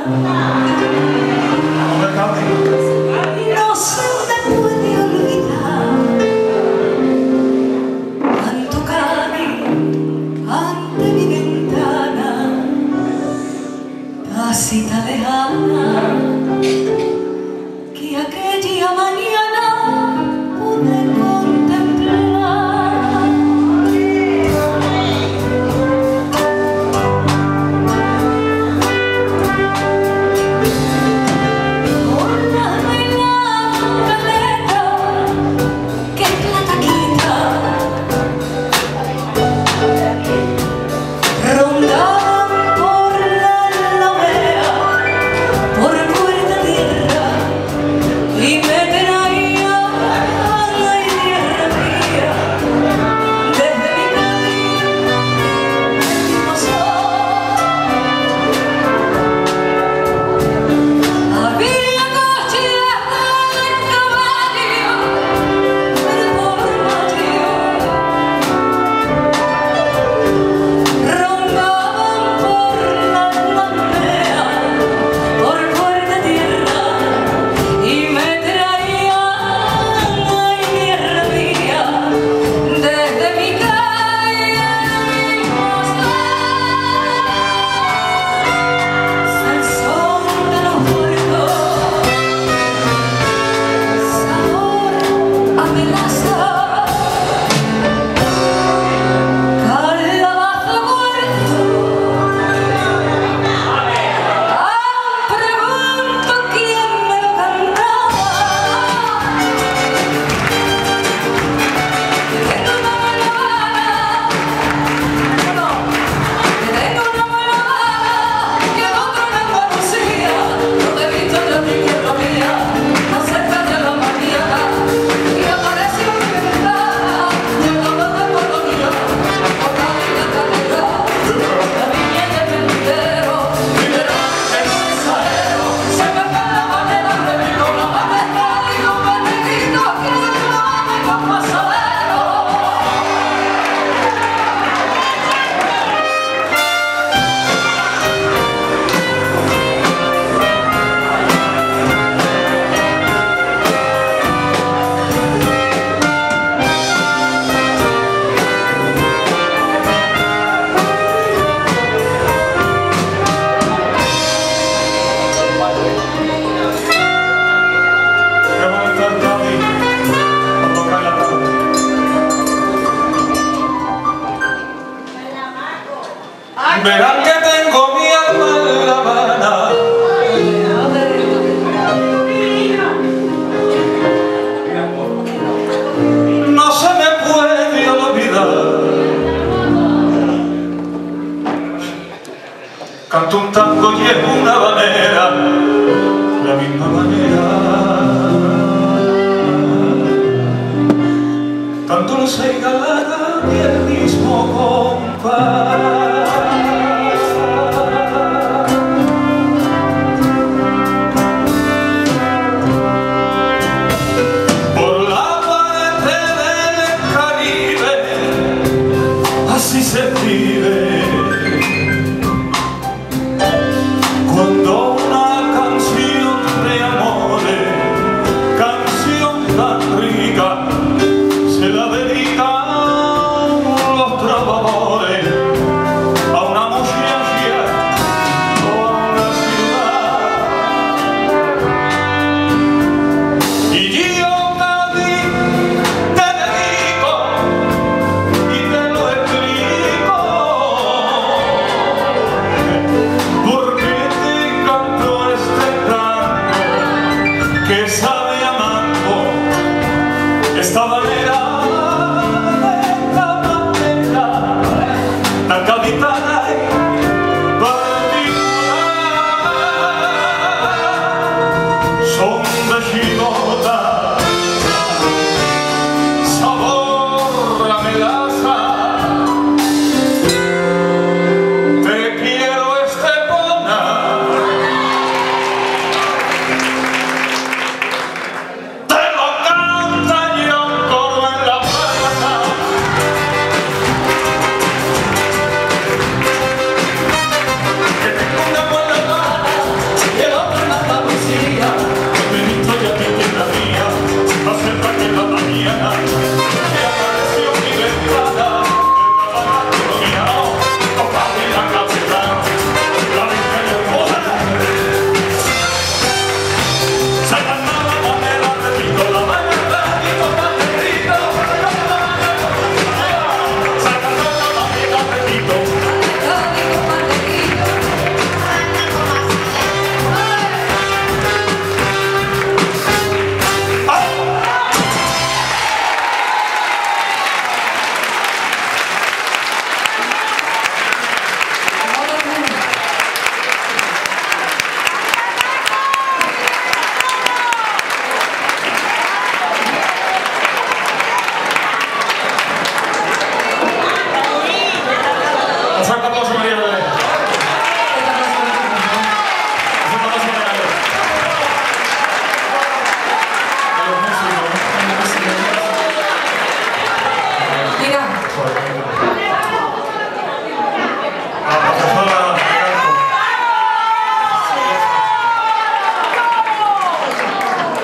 No se te puede olvidar cuánto caí ante mi ventana, casita lejana, que aquella mañana pude contemplar. Y me traí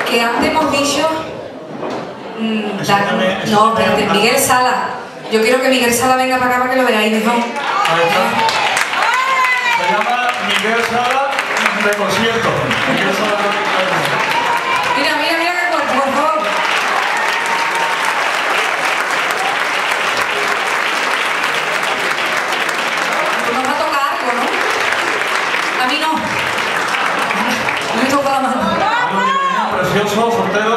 que antes hemos dicho... Enséñame, no, espérate, enséñame. Miguel Sala. Yo quiero que Miguel Sala venga para acá para que lo veáis mejor. Ahí está. Se llama Miguel Sala de concierto. Miguel Sala de concierto. Mira, mira, mira qué cuerpo, por favor. Tú nos va a tocar algo, ¿no? A mí no. No me toca la mano. Precioso, soltero.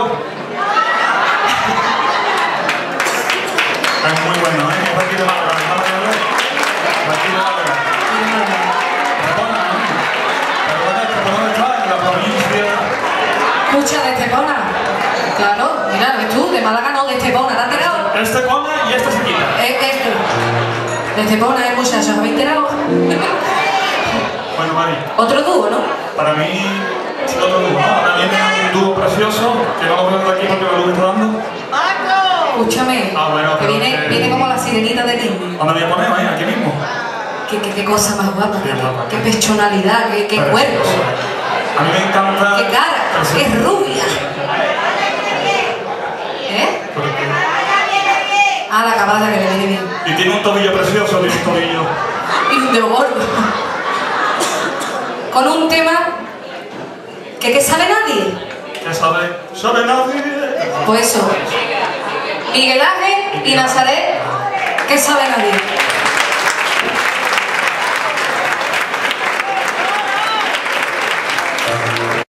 Es muy bueno, ¿eh? Es aquí de Málaga, de Málaga. Aquí de Málaga. Perdona, ¿no? Perdona, ¿dónde está? En la provincia. Escucha, de Estepona. Claro, mira, ves tú, de Málaga no, de Estepona. ¿Te has enterado? Este pone y este se quita. Este. De Estepona, muchachos, ¿habéis enterado? Bueno, Mari, Otro dúo, ¿no? para mí, otro dúo, ¿no? Ahora viene un dúo precioso, que no lo veo de aquí porque la luz está dando. Escúchame, Ah, bueno, que pero viene como la sirenita de Disney. ¿Dónde voy a poner? Ahí, aquí mismo. Qué cosa más guapa, Qué guapa. qué personalidad, qué cuerpo, Precioso. A mí me encanta. qué cara, Precioso. qué rubia. ¿Eh? Porque- Ah, la caballa que le viene bien. Y tiene un tobillo precioso, tiene un tobillo. Y un dedo gordo. Con un tema que sabe nadie. ¿Qué sabe? ¿Sabe nadie? Pues eso. Miguel Ángel y Nazaret, que sabe nadie.